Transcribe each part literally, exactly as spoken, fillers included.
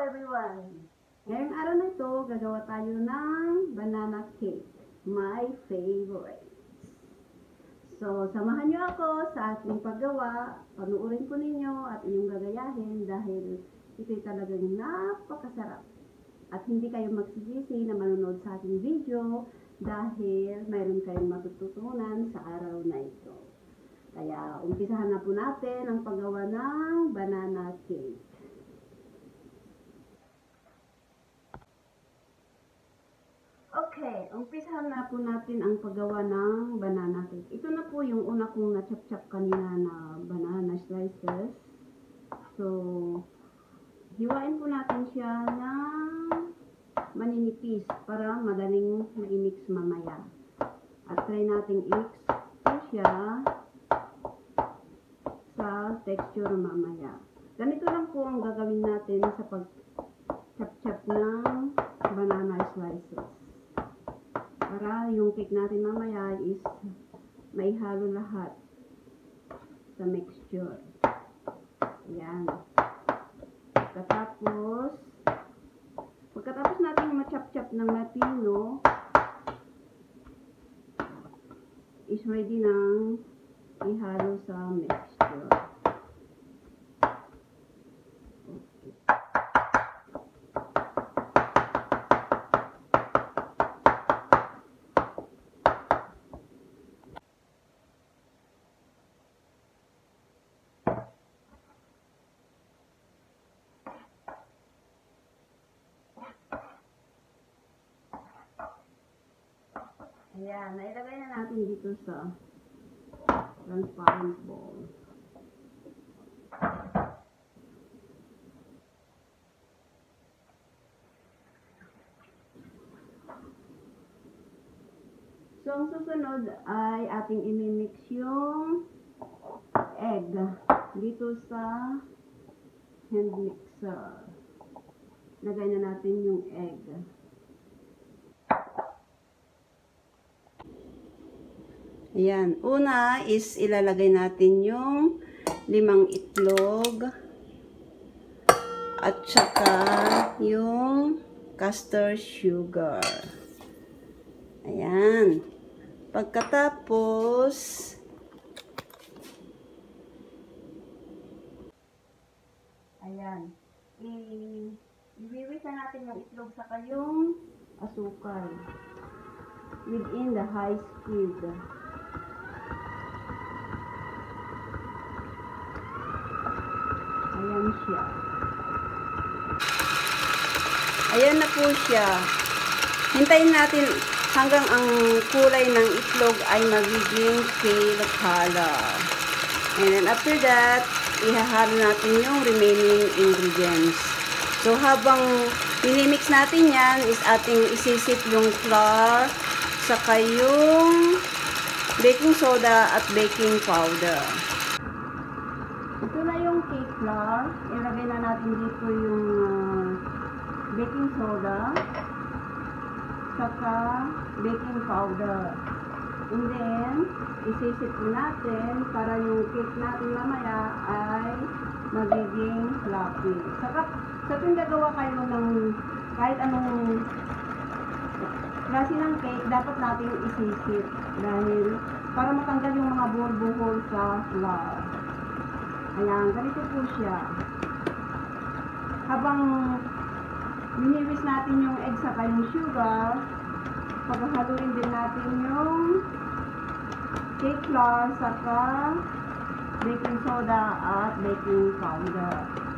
everyone! Ngayong araw na ito, gagawa tayo ng banana cake. My favorite. So, samahan nyo ako sa ating paggawa. Panuorin po ninyo at inyong gagayahin dahil ito'y talagang napakasarap. At hindi kayo magsisisi na manonood sa ating video dahil mayroon kayong matututunan sa araw na ito. Kaya, umpisahan na po natin ang paggawa ng banana cake. Okay, umpisahan na po natin ang paggawa ng banana cake. Ito na po yung una kong na-chop-chop kanina na banana slices. So, hiwain po natin siya ng maninipis para madaling ma-mix mamaya. At try nating i-mix po siya sa texture mamaya. Ganito lang po ang gagawin natin sa pag-chop-chop ng banana slices. Para yung cake natin mamaya is maihalo lahat sa mixture. Ayan. Pagkatapos, pagkatapos natin ma-chop-chop ng matino, is ready nang ihalo sa mixture. Ayan, nailagay na natin dito sa transparent bowl. So, ang susunod ay ating imimix yung egg dito sa hand mixer. Lagay na natin yung egg. Ayan. Una is ilalagay natin yung limang itlog at saka yung castor sugar. Ayan. Pagkatapos, ayan. I-wiwis na natin yung itlog saka yung asukal within the high speed. Ayan siya. Ayan na po siya. Hintayin natin hanggang ang kulay ng itlog ay magiging pale color. And then after that, ihahalo natin yung remaining ingredients. So habang minimix natin yan, is ating isisip yung flour, saka yung baking soda at baking powder. Ito na yung cake flour. Ilagay na natin dito yung uh, baking soda, saka baking powder. And then, isisip natin para yung cake natin mamaya ay magiging fluffy. Saka, sa tuwing gagawa kayo ng kahit anong klase ng cake, dapat natin isisip dahil para matanggal yung mga buhol-buhol sa flour. Ayan, ganito po siya. Habang miniwis natin yung egg saka yung sugar, paghahaluin din natin yung cake flour saka baking soda at baking powder.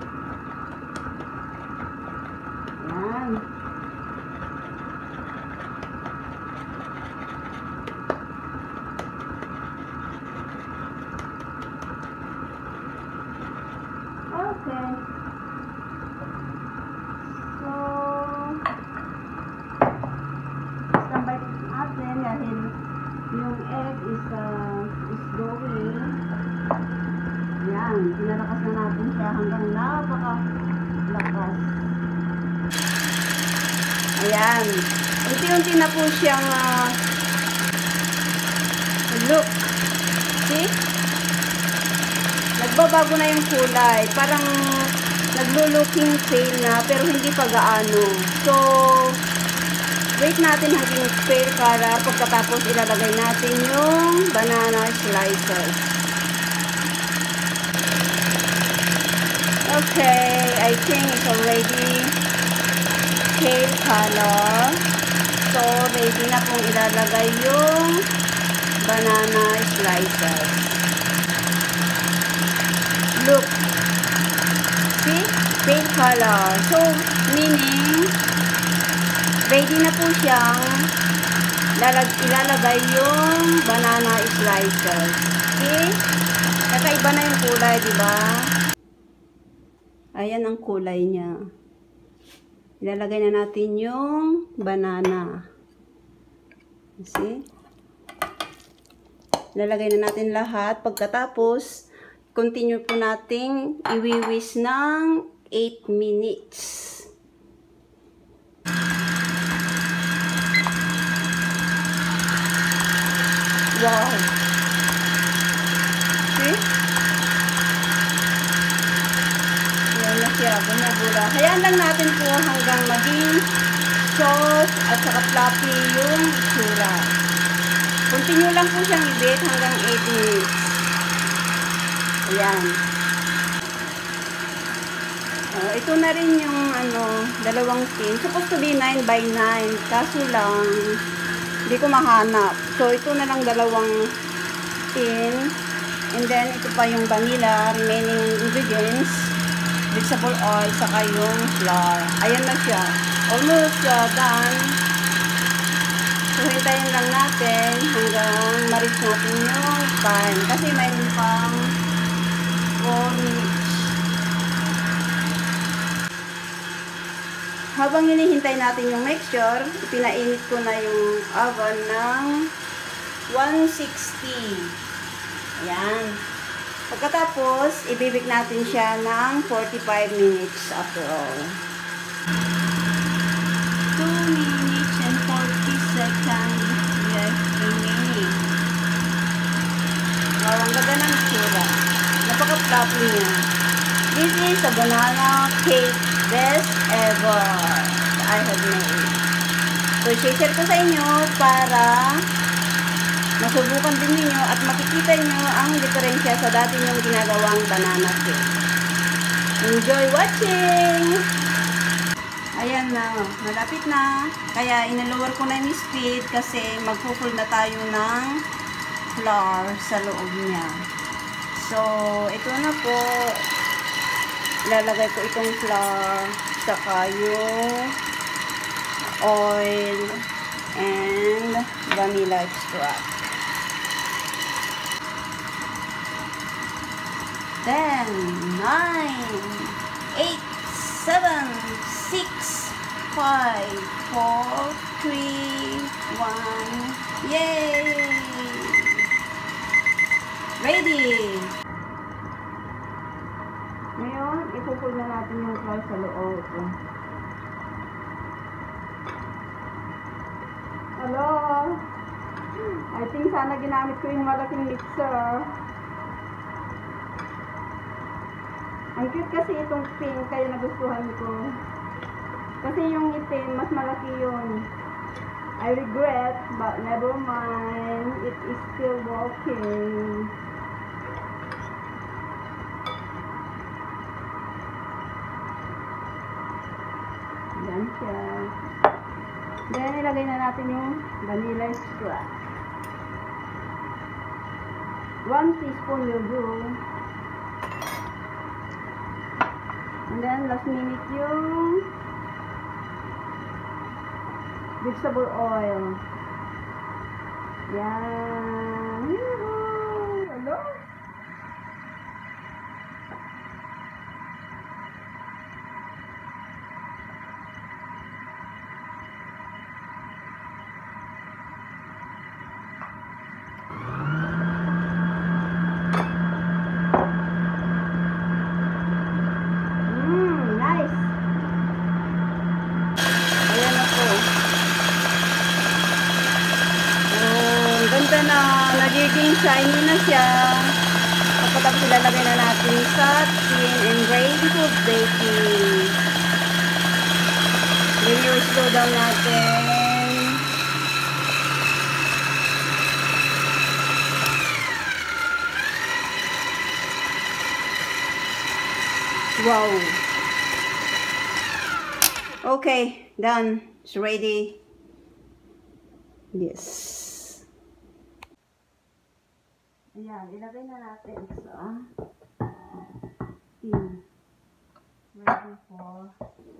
Ayan. Okay. So, standby natin dahil yung egg is, uh, is going. Ayan. Pinalakas na natin siya hanggang napaka-lakas. Ayan. Unti-unti na po siyang uh, look. See? Nagbabago na yung kulay. Parang naglo-looking pale na pero hindi pa gaano. So, wait natin hanggang pale color. Pagkatapos ilalagay natin yung banana slices. Okay, I think it's already pale color. So, ready na kung ilalagay yung banana slices. Look. See? Pale color. So, meaning, ready na po siyang lalag ilalagay yung banana slices. Okay? Kakaiba na yung kulay, di ba? Ayan ang kulay niya. Ilalagay na natin yung banana. See? Ilalagay na natin lahat. Pagkatapos, continue po nating iwiwis ng eight minutes. Wow! See? Yan na siya, bumubula. Hayaan lang natin po hanggang maging soft at saka fluffy yung itsura. Continue lang po siyang i-bake hanggang eight minutes. Ayan. Uh, ito na rin yung ano, dalawang tin. Supposed to be nine by nine. Kaso lang, hindi ko mahanap. So, ito na lang dalawang tin. And then, ito pa yung vanilla, remaining ingredients, vegetable oil, saka yung flour. Ayan na siya. Almost uh, done. So, hintayin lang natin hanggang ma-reach natin yung time. Kasi mayroon pang four minutes. Habang hinihintay natin yung mixture, pinainit ko na yung oven ng one sixty. Ayan. Pagkatapos, ibibig natin siya ng forty-five minutes after all. two minutes and forty seconds left remaining. Oh, ang ganda ng itsura. Napaka-fluffy niya. This is a banana cake. Best ever I have made. So, share ko sa inyo para masubukan din ninyo at makikita nyo ang diferensya sa dati nyong ginagawang banana cake. Enjoy watching! Ayan na, malapit na. Kaya inalower ko na yung speed kasi magpo-full na tayo ng flour sa loob niya. So, ito na po. Ilalagay ko itong flour, saka yung oil, and vanilla extract. ten, nine, eight, seven, six, five, four, three, one, yay! Ready! Ngayon, ipupul na natin yung flour sa loob. Hello? I think sana ginamit ko yung malaking mixer. Ang cute kasi itong pink, kaya nagustuhan ko. Kasi yung itim, mas malaki yun. I regret, but never mind. It is still working. Yan siya. Then, ilagay na natin yung vanilla extract. One teaspoon will do. And then, last minute yung vegetable oil. Yan. Yoo-hoo! Hello? Ganda na, nagiging shiny na siya. Pagkatapos ilalagay na natin sa tin and ready for baking. Then yung slow down natin. Wow. Okay, done. It's ready. Yes. Ayan, ilagay na natin sa tin. Ready for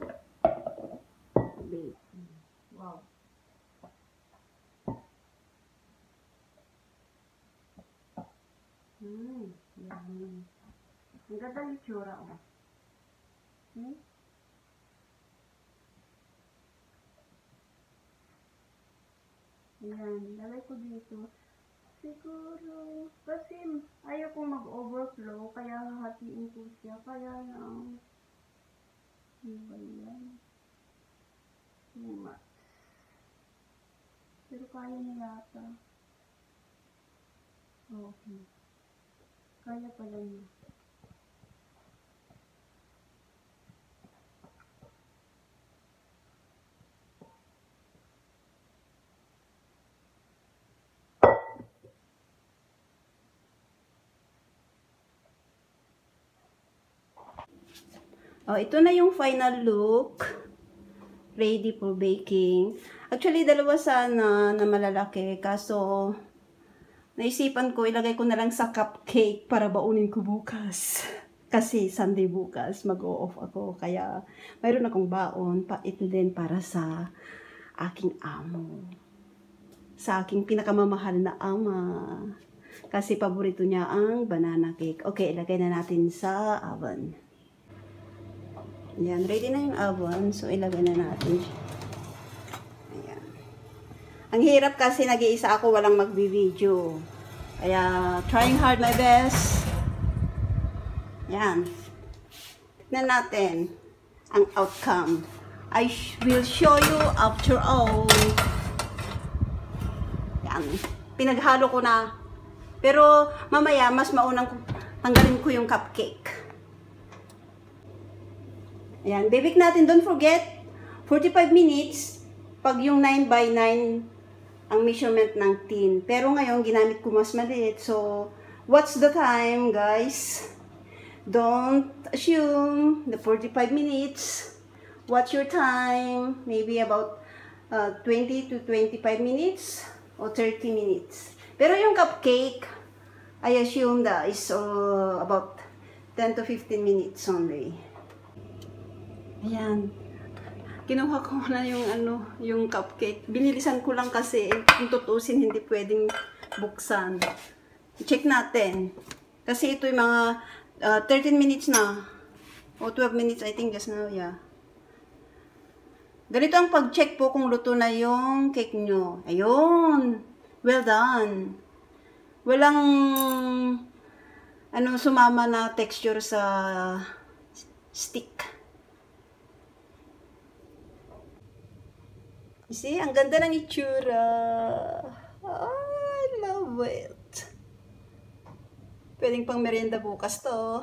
baking. Wow. Hmm, yummy. Ang ganda yung tsura, oh. Hmm? Ayan, lalay ko dito. Siguro, kasi ayaw kong mag-overflow, kaya hahatiin ko siya. Kaya lang, ano ba yan? Too much. Pero kaya niya yata. Okay. Kaya pala niya. Oh, ito na yung final look. Ready for baking. Actually, dalawa sana na malalaki. Kaso, naisipan ko, ilagay ko na lang sa cupcake para baunin ko bukas. Kasi Sunday bukas, mag-o-off ako. Kaya, mayroon akong baon. Pa ito din para sa aking amo. Sa aking pinakamamahal na ama. Kasi paborito niya ang banana cake. Okay, ilagay na natin sa oven. Ayan, ready na yung oven. So, ilagay na natin. Ayan. Ang hirap kasi nag-iisa ako, walang magbi-video. Kaya, trying hard my best. Ayan. Tignan natin ang outcome. I will show you after all. Ayan. Pinaghalo ko na. Pero, mamaya, mas maunang tanggalin ko yung cupcake. Ayan, bibig natin, don't forget, forty-five minutes, pag yung nine by nine ang measurement ng tin. Pero ngayon, ginamit ko mas maliit. So, what's the time, guys? Don't assume the forty-five minutes. What's your time? Maybe about uh, twenty to twenty-five minutes or thirty minutes. Pero yung cupcake, I assume that is uh, about ten to fifteen minutes only. Ayan. Kinuha ko na yung ano, yung cupcake. Binilisan ko lang kasi kung tutusin hindi pwedeng buksan. Check natin. Kasi ito yung mga uh, thirteen minutes na. O twelve minutes I think just now, yeah. Ganito ang pag-check po kung luto na yung cake nyo. Ayun. Well done. Walang ano sumama na texture sa stick. See, ang ganda ng itsura. I love it. Pwedeng pang merienda bukas to.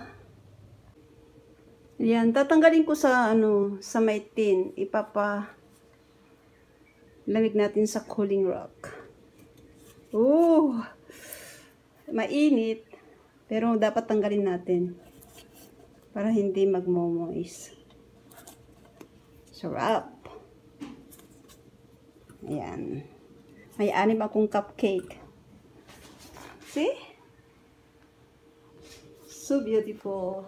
Yan, tatanggalin ko sa ano, sa may tin. Ipapa lamig natin sa cooling rack. Oh, mainit. Pero dapat tanggalin natin para hindi magmo-moist. Sarap. Ayan. May anim akong cupcake. See? So beautiful.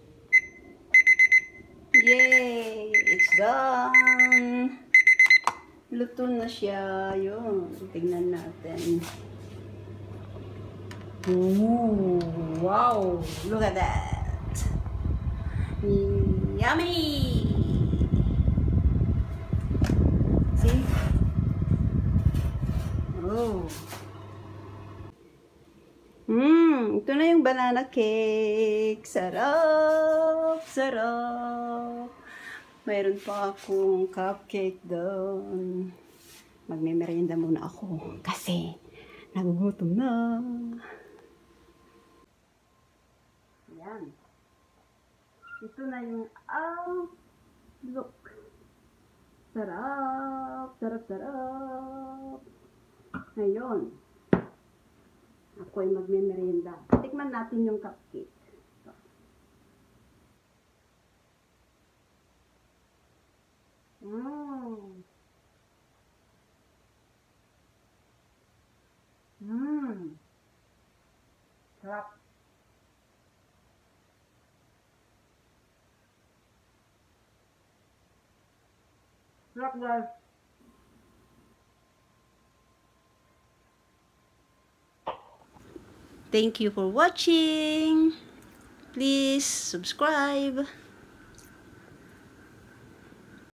Yay! It's done! Luto na siya. Yun. Tignan natin. Ooh! Wow! Look at that! Yummy! See? Oh. Mmm, ito na yung banana cake. Sarap, sarap. Mayroon pa akong cupcake doon. Magme-merienda muna ako kasi nagugutom na. Ito na yung outlook. Sarap, sarap, sarap. Ngayon, ako ay magme-merienda. Tikman natin yung cupcake. Mmm. Mmm. Sarap. Sarap, guys. Thank you for watching. Please subscribe.